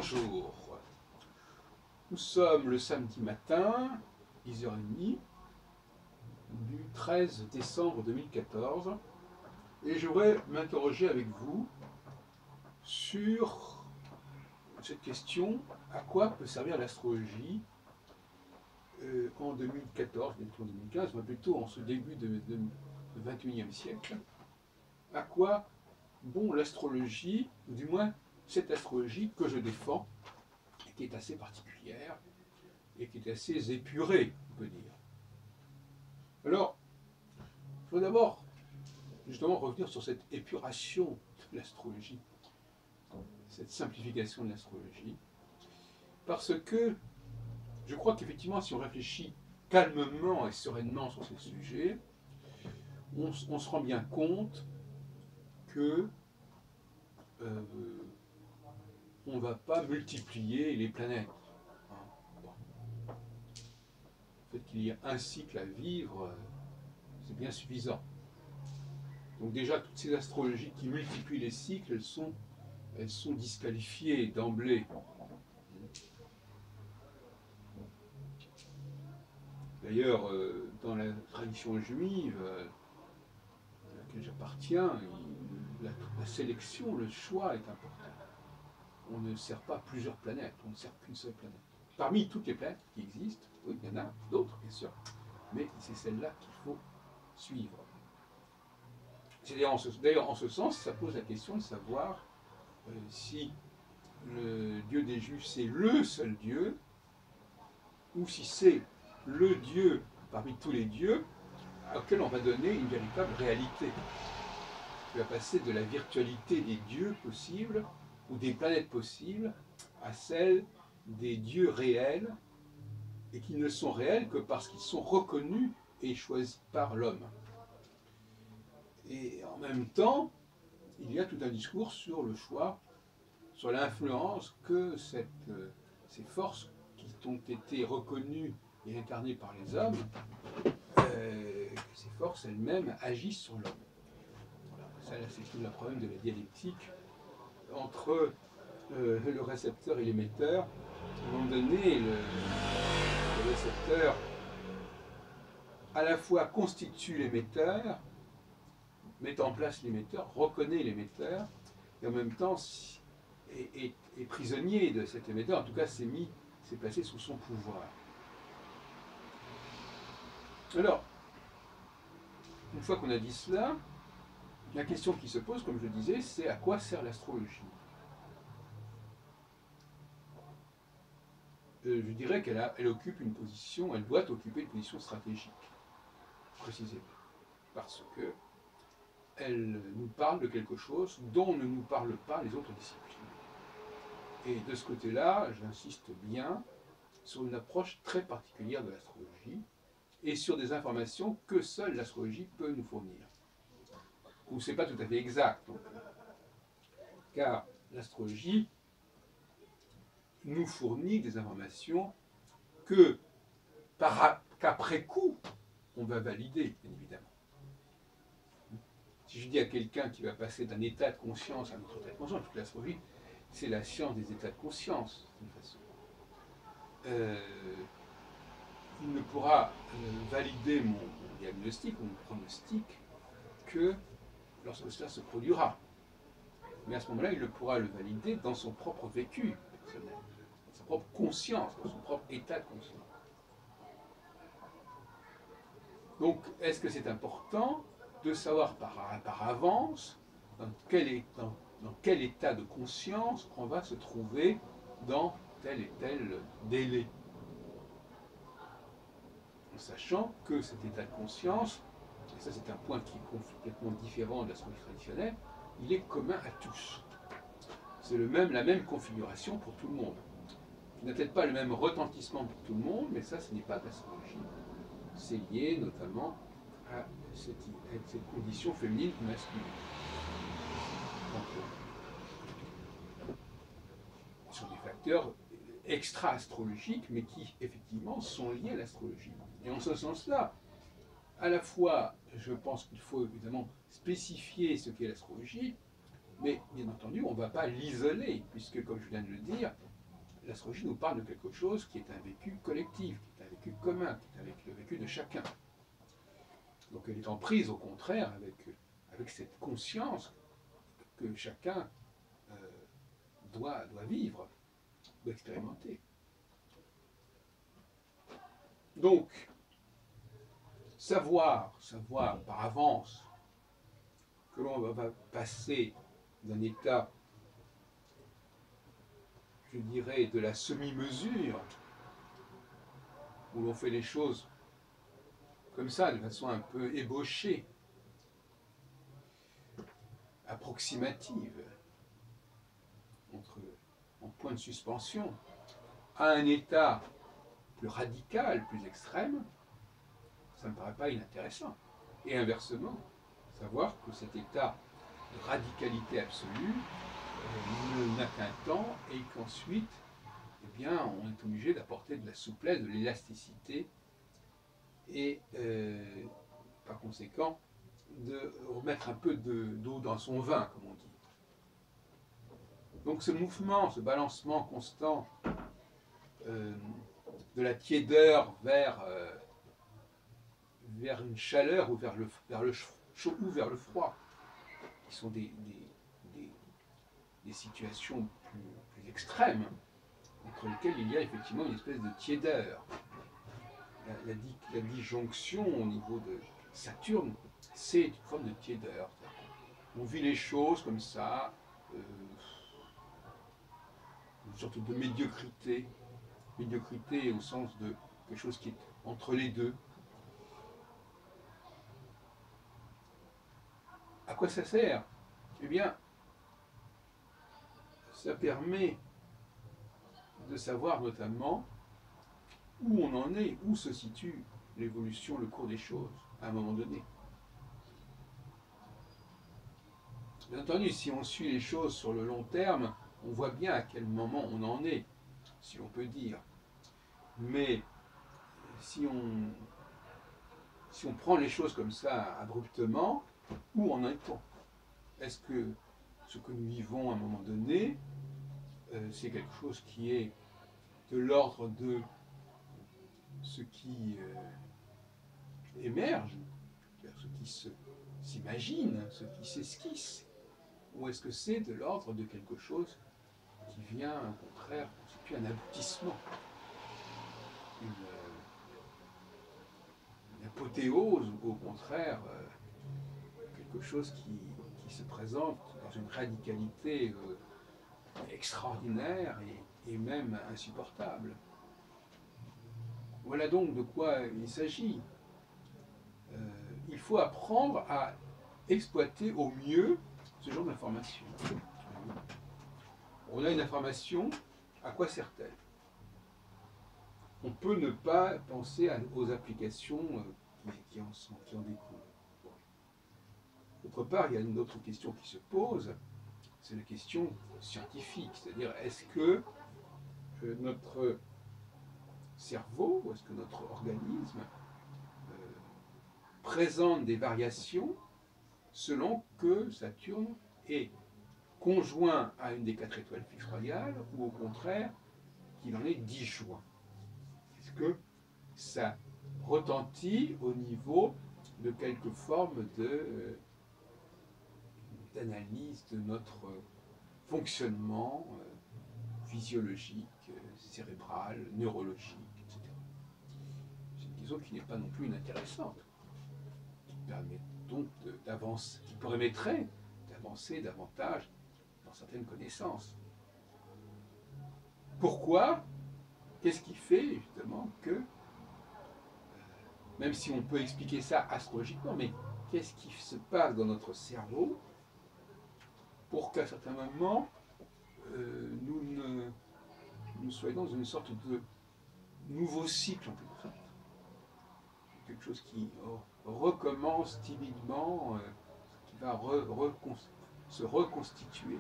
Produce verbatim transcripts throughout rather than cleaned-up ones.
Bonjour, nous sommes le samedi matin, dix heures trente, du treize décembre deux mille quatorze, et je voudrais m'interroger avec vous sur cette question: à quoi peut servir l'astrologie euh, en deux mille quatorze, bientôt en deux mille quinze, mais plutôt en ce début de, de, de vingt et unième siècle? À quoi bon l'astrologie, ou du moins cette astrologie que je défends, qui est assez particulière et qui est assez épurée, on peut dire. Alors, je voudrais d'abord justement revenir sur cette épuration de l'astrologie, cette simplification de l'astrologie, parce que je crois qu'effectivement, si on réfléchit calmement et sereinement sur ces sujets, on, on se rend bien compte que euh, on ne va pas multiplier les planètes. Le fait qu'il y ait un cycle à vivre, c'est bien suffisant. Donc déjà, toutes ces astrologies qui multiplient les cycles, elles sont, elles sont disqualifiées d'emblée. D'ailleurs, euh, dans la tradition juive, euh, à laquelle j'appartiens, la, la sélection, le choix est important. On ne sert pas plusieurs planètes, on ne sert qu'une seule planète. Parmi toutes les planètes qui existent, oui, il y en a d'autres, bien sûr, mais c'est celle-là qu'il faut suivre. D'ailleurs, en, d'ailleurs, en ce sens, ça pose la question de savoir euh, si le Dieu des Juifs c'est le seul Dieu, ou si c'est le Dieu parmi tous les dieux auquel on va donner une véritable réalité. Il va passer de la virtualité des dieux possibles, ou des planètes possibles, à celle des dieux réels, et qui ne sont réels que parce qu'ils sont reconnus et choisis par l'homme. Et en même temps, il y a tout un discours sur le choix, sur l'influence que cette, euh, ces forces qui ont été reconnues et incarnées par les hommes, euh, que ces forces elles-mêmes agissent sur l'homme. Voilà, ça, c'est tout le problème de la dialectique entre euh, le récepteur et l'émetteur. À un moment donné, le, le récepteur à la fois constitue l'émetteur, met en place l'émetteur, reconnaît l'émetteur, et en même temps est, est, est prisonnier de cet émetteur, en tout cas s'est mis, s'est placé sous son pouvoir. Alors, une fois qu'on a dit cela, la question qui se pose, comme je le disais, c'est à quoi sert l'astrologie? euh, Je dirais qu'elle a, elle occupe une position, elle doit occuper une position stratégique, précisément, parce que elle nous parle de quelque chose dont ne nous parlent pas les autres disciplines. Et de ce côté-là, j'insiste bien sur une approche très particulière de l'astrologie et sur des informations que seule l'astrologie peut nous fournir. Ou c'est pas tout à fait exact, donc, car l'astrologie nous fournit des informations que, par, qu'après coup, on va valider, bien évidemment. Si je dis à quelqu'un qui va passer d'un état de conscience à un autre état de conscience, toute l'astrologie, c'est la science des états de conscience, d'une façon. Euh, il ne pourra euh, valider mon, mon diagnostic ou mon pronostic que lorsque cela se produira. Mais à ce moment-là, il ne pourra le valider dans son propre vécu personnel, dans sa propre conscience, dans son propre état de conscience. Donc, est-ce que c'est important de savoir par, par avance dans quel, est, dans, dans quel état de conscience on va se trouver dans tel et tel délai, en sachant que cet état de conscience, et ça c'est un point qui est complètement différent de l'astrologie traditionnelle, il est commun à tous. C'est le même, la même configuration pour tout le monde. Il n'a peut-être pas le même retentissement pour tout le monde, mais ça, ce n'est pas de l'astrologie. C'est lié notamment à cette, à cette condition féminine ou masculine. Donc, ce sont des facteurs extra-astrologiques, mais qui, effectivement, sont liés à l'astrologie. Et en ce sens-là, à la fois, je pense qu'il faut évidemment spécifier ce qu'est l'astrologie, mais bien entendu, on ne va pas l'isoler, puisque, comme je viens de le dire, l'astrologie nous parle de quelque chose qui est un vécu collectif, qui est un vécu commun, qui est avec le vécu de chacun. Donc elle est en prise, au contraire, avec, avec cette conscience que chacun euh, doit, doit vivre, doit expérimenter. Donc, savoir, savoir par avance que l'on va passer d'un état, je dirais, de la semi-mesure, où l'on fait les choses comme ça, de façon un peu ébauchée, approximative, entre, en point de suspension, à un état plus radical, plus extrême, ça ne me paraît pas inintéressant. Et inversement, savoir que cet état de radicalité absolue euh, n'a qu'un temps et qu'ensuite, eh bien, on est obligé d'apporter de la souplesse, de l'élasticité et, euh, par conséquent, de remettre un peu d'eau dans son vin, comme on dit. Donc ce mouvement, ce balancement constant euh, de la tiédeur vers, euh, vers une chaleur ou vers le, vers le chaud ou vers le froid, qui sont des, des, des, des situations plus, plus extrêmes, entre lesquelles il y a effectivement une espèce de tiédeur. La, la, la disjonction au niveau de Saturne, c'est une forme de tiédeur. On vit les choses comme ça, euh, une sorte de médiocrité, médiocrité au sens de quelque chose qui est entre les deux. À quoi ça sert? Eh bien, ça permet de savoir notamment où on en est, où se situe l'évolution, le cours des choses, à un moment donné. Bien entendu, si on suit les choses sur le long terme, on voit bien à quel moment on en est, si on peut dire. Mais si on, si on prend les choses comme ça abruptement, où en est-on? Est-ce que ce que nous vivons à un moment donné, euh, c'est quelque chose qui est de l'ordre de ce qui euh, émerge, ce qui s'imagine, ce qui s'esquisse, ou est-ce que c'est de l'ordre de quelque chose qui vient, au contraire, constituer un aboutissement, une, une apothéose, ou au contraire, euh, quelque chose qui, qui se présente dans une radicalité euh, extraordinaire et, et même insupportable. Voilà donc de quoi il s'agit. Euh, il faut apprendre à exploiter au mieux ce genre d'information. On a une information, à quoi sert-elle? On peut ne pas penser à, aux applications euh, qui, qui, en sont, qui en découlent. D'autre part, il y a une autre question qui se pose, c'est la question scientifique, c'est-à-dire est-ce que euh, notre cerveau, est-ce que notre organisme euh, présente des variations selon que Saturne est conjoint à une des quatre étoiles fixes royales ou au contraire qu'il en est disjoint. Est-ce que ça retentit au niveau de quelque forme de, euh, d'analyse de notre fonctionnement euh, physiologique, euh, cérébral, neurologique, et cetera. C'est une question qui n'est pas non plus inintéressante, qui permet donc d'avancer, qui permettrait d'avancer davantage dans certaines connaissances. Pourquoi? Qu'est-ce qui fait justement que, euh, même si on peut expliquer ça astrologiquement, mais qu'est-ce qui se passe dans notre cerveau pour qu'à certains moments, euh, nous, ne, nous soyons dans une sorte de nouveau cycle en quelque sorte. Quelque chose qui oh, recommence timidement, euh, qui va re, recon, se reconstituer.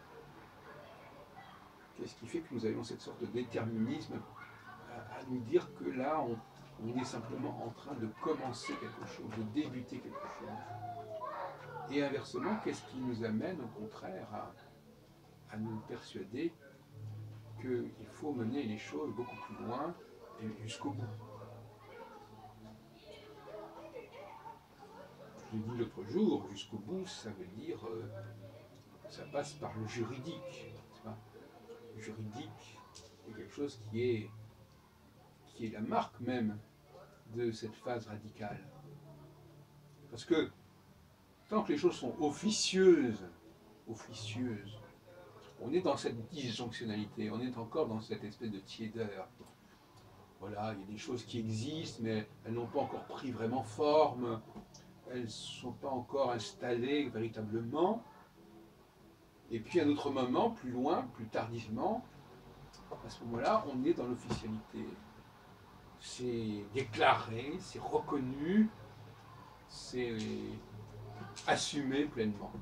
Qu'est-ce qui fait que nous avons cette sorte de déterminisme à, à nous dire que là, on, on est simplement en train de commencer quelque chose, de débuter quelque chose. Et inversement, qu'est-ce qui nous amène au contraire à, à nous persuader qu'il faut mener les choses beaucoup plus loin et jusqu'au bout. Je l'ai dit l'autre jour, jusqu'au bout, ça veut dire, euh, ça passe par le juridique. Le juridique est quelque chose qui est, qui est la marque même de cette phase radicale. Parce que tant que les choses sont officieuses, officieuses, on est dans cette disjonctionnalité, on est encore dans cette espèce de tiédeur. Voilà, il y a des choses qui existent, mais elles n'ont pas encore pris vraiment forme, elles ne sont pas encore installées véritablement. Et puis à un autre moment, plus loin, plus tardivement, à ce moment-là, on est dans l'officialité. C'est déclaré, c'est reconnu, c'est assumé pleinement.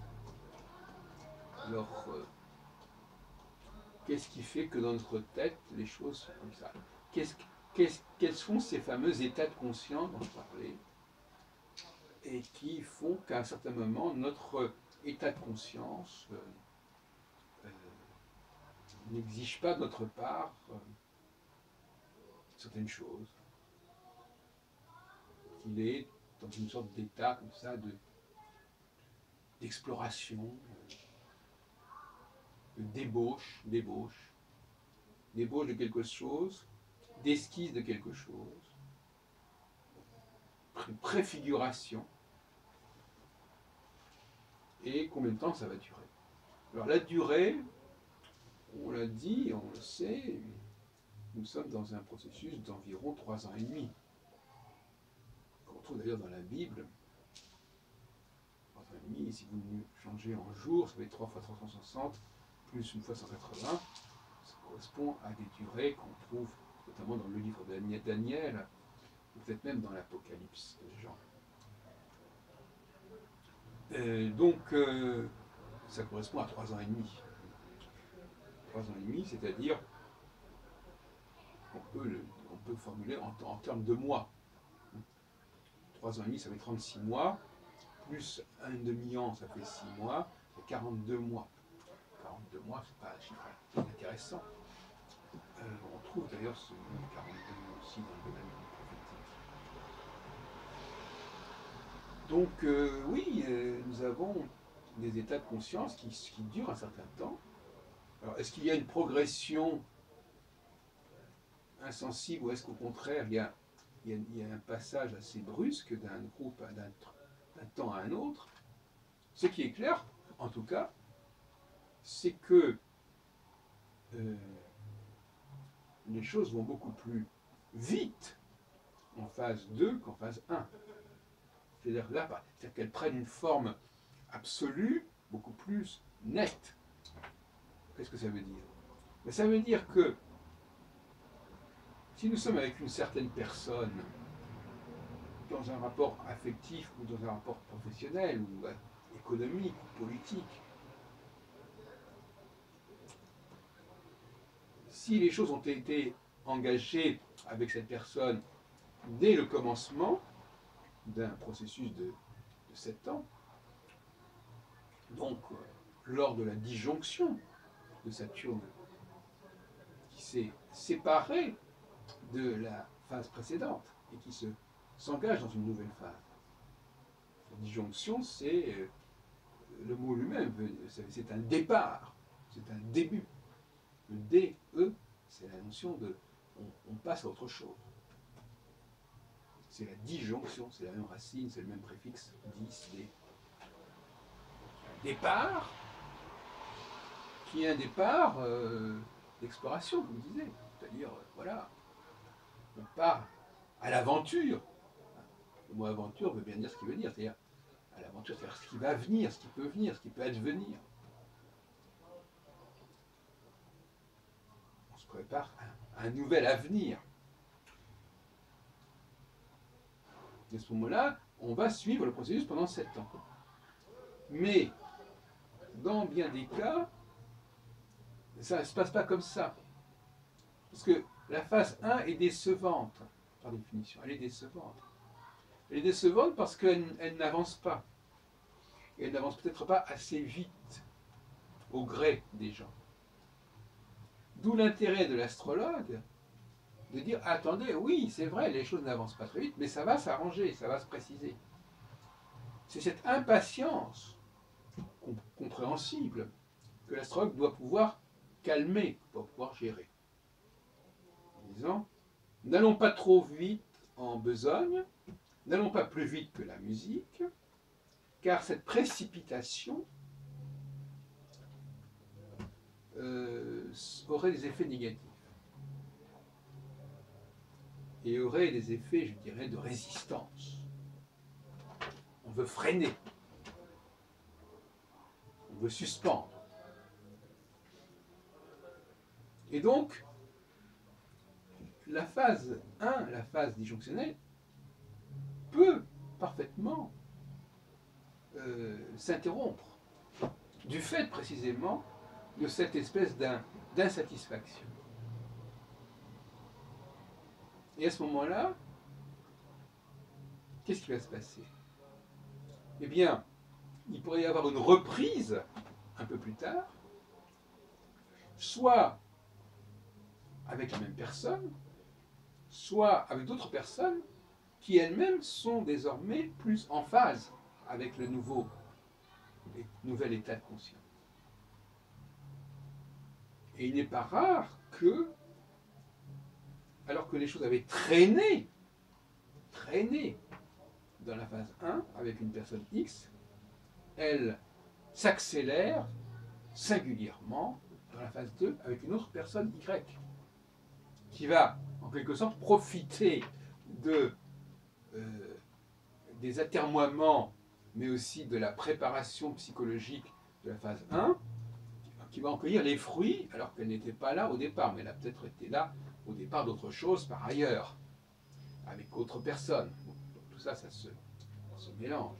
Alors, euh, qu'est-ce qui fait que dans notre tête, les choses sont comme ça? Qu'est-ce, qu'est-ce, Quels sont ces fameux états de conscience dont je parlais et qui font qu'à un certain moment, notre état de conscience euh, euh, n'exige pas de notre part euh, certaines choses, qu'il est dans une sorte d'état comme ça de, d'exploration, de débauche, débauche, débauche de quelque chose, d'esquisse de quelque chose, une préfiguration, et combien de temps ça va durer. Alors la durée, on l'a dit, on le sait, nous sommes dans un processus d'environ trois ans et demi, qu'on trouve d'ailleurs dans la Bible. Trois ans et demi, si vous changez en jours, ça fait trois fois trois cent soixante, plus une fois cent quatre-vingts, ça correspond à des durées qu'on trouve notamment dans le livre de Daniel, ou peut-être même dans l'Apocalypse de Jean. Euh, donc, euh, ça correspond à trois ans et demi. Trois ans et demi, c'est-à-dire qu'on peut, le, on peut formuler en, en termes de mois. Trois ans et demi, ça fait trente-six mois, plus un demi-an, ça fait six mois, ça fait quarante-deux mois. quarante-deux mois, c'est pas un chiffre intéressant. Euh, on trouve d'ailleurs ce nombre quarante-deux mois aussi dans le domaine prophétique. Donc euh, oui, euh, nous avons des états de conscience qui, qui durent un certain temps. Alors est-ce qu'il y a une progression insensible ou est-ce qu'au contraire il y, a, il, y a, il y a un passage assez brusque d'un groupe, d'un, d'un temps à un autre? Ce qui est clair, en tout cas, c'est que euh, les choses vont beaucoup plus vite en phase deux qu'en phase un. C'est-à-dire là, c'est-à-dire qu'elles prennent une forme absolue, beaucoup plus nette. Qu'est-ce que ça veut dire? Mais ça veut dire que si nous sommes avec une certaine personne dans un rapport affectif ou dans un rapport professionnel ou économique ou politique, si les choses ont été engagées avec cette personne dès le commencement d'un processus de, de sept ans, donc lors de la disjonction de Saturne qui s'est séparé de la phase précédente et qui se, s'engage dans une nouvelle phase. La disjonction, c'est euh, le mot lui-même, c'est un départ, c'est un début. Le D E, c'est la notion de on, on passe à autre chose. C'est la disjonction, c'est la même racine, c'est le même préfixe, dis, D. Départ, qui est un départ euh, d'exploration, comme je disais. C'est-à-dire, euh, voilà, on part à l'aventure. Le mot aventure veut bien dire ce qu'il veut dire, c'est-à-dire à l'aventure, c'est-à-dire ce qui va venir, ce qui peut venir, ce qui peut advenir. On se prépare à un nouvel avenir. Et à ce moment-là, on va suivre le processus pendant sept ans. Mais, dans bien des cas, ça ne se passe pas comme ça. Parce que la phase un est décevante, par définition. Elle est décevante. Elle est décevante parce qu'elle elle n'avance pas. Et elle n'avance peut-être pas assez vite, au gré des gens. D'où l'intérêt de l'astrologue de dire, attendez, oui, c'est vrai, les choses n'avancent pas très vite, mais ça va s'arranger, ça va se préciser. C'est cette impatience compréhensible que l'astrologue doit pouvoir calmer, pour pouvoir gérer. En disant, n'allons pas trop vite en besogne, n'allons pas plus vite que la musique, car cette précipitation euh, aurait des effets négatifs. Et aurait des effets, je dirais, de résistance. On veut freiner. On veut suspendre. Et donc, la phase un, la phase disjonctionnelle, peut parfaitement euh, s'interrompre du fait précisément de cette espèce d'insatisfaction. Et à ce moment-là, qu'est-ce qui va se passer? Eh bien, il pourrait y avoir une reprise un peu plus tard, soit avec la même personne, soit avec d'autres personnes qui elles-mêmes sont désormais plus en phase avec le nouveau, le nouvel état de conscience. Et il n'est pas rare que, alors que les choses avaient traîné, traîné dans la phase un avec une personne X, elles s'accélèrent singulièrement dans la phase deux avec une autre personne Y, qui va en quelque sorte profiter de, euh, des atermoiements, mais aussi de la préparation psychologique de la phase un, qui va en cueillir les fruits, alors qu'elle n'était pas là au départ, mais elle a peut-être été là au départ d'autre chose par ailleurs, avec d'autres personnes. Donc, tout ça, ça se, ça se mélange.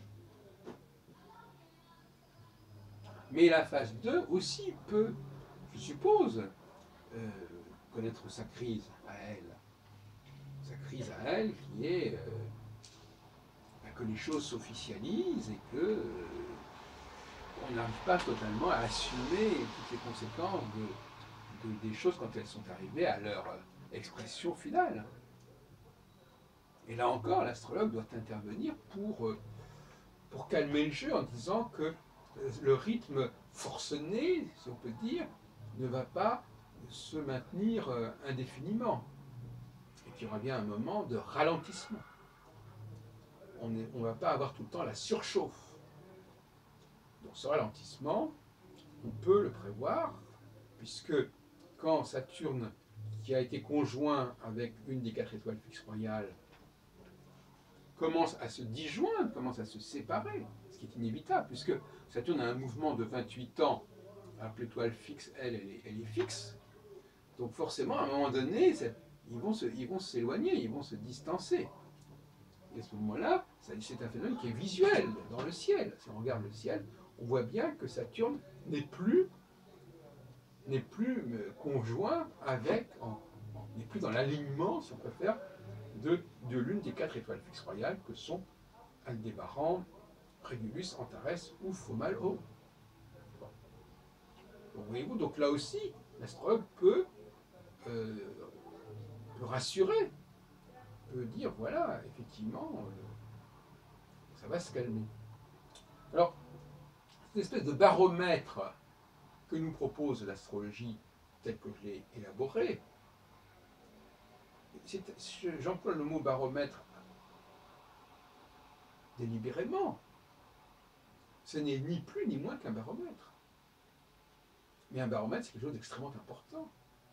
Mais la phase deux aussi peut, je suppose, euh, connaître sa crise à elle. Sa crise à elle qui est euh, que les choses s'officialisent et que euh, on n'arrive pas totalement à assumer toutes les conséquences de, de, des choses quand elles sont arrivées à leur expression finale. Et là encore, l'astrologue doit intervenir pour, euh, pour calmer le jeu en disant que le rythme forcené, si on peut dire, ne va pas se maintenir indéfiniment. Et qu'il y aura bien un moment de ralentissement. On ne va pas avoir tout le temps la surchauffe. Donc ce ralentissement, on peut le prévoir, puisque quand Saturne, qui a été conjoint avec une des quatre étoiles fixes royales, commence à se disjoindre, commence à se séparer, ce qui est inévitable, puisque Saturne a un mouvement de vingt-huit ans, alors que l'étoile fixe, elle, elle est, elle est fixe. Donc forcément, à un moment donné, ils vont se, ils vont s'éloigner, ils vont se distancer. Et à ce moment-là, c'est un phénomène qui est visuel dans le ciel. Si on regarde le ciel, on voit bien que Saturne n'est plus, n'est plus conjoint avec, n'est plus dans l'alignement, si on préfère, de, de l'une des quatre étoiles fixes royales que sont Aldébaran, Régulus, Antares ou Fomalhaut. Bon. Donc voyez-vous, donc là aussi, l'astrologue peut, euh, peut rassurer, peut dire, voilà, effectivement, euh, ça va se calmer. Alors, cette espèce de baromètre que nous propose l'astrologie, telle que je l'ai élaborée, j'emploie le mot baromètre délibérément. Ce n'est ni plus ni moins qu'un baromètre. Mais un baromètre, c'est quelque chose d'extrêmement important.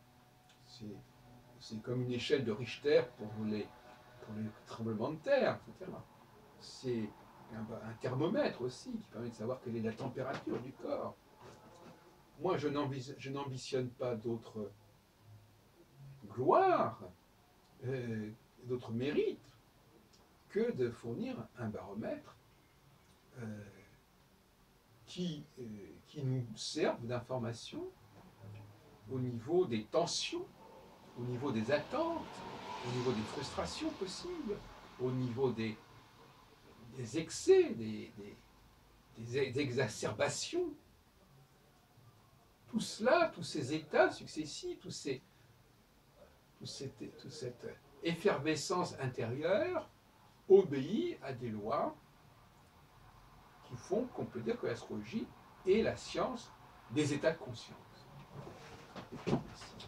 C'est comme une échelle de Richter pour les, pour les tremblements de terre, et cetera. C'est un, un thermomètre aussi qui permet de savoir quelle est la température du corps. Moi, je n'ambitionne pas d'autres gloires, euh, d'autres mérites, que de fournir un baromètre euh, qui, euh, qui nous serve d'information au niveau des tensions, au niveau des attentes, au niveau des frustrations possibles, au niveau des, des excès, des, des, des exacerbations. tout cela, tous ces états successifs, tous ces, tout cette, toute cette effervescence intérieure obéit à des lois qui font qu'on peut dire que l'astrologie est la science des états de conscience. Merci.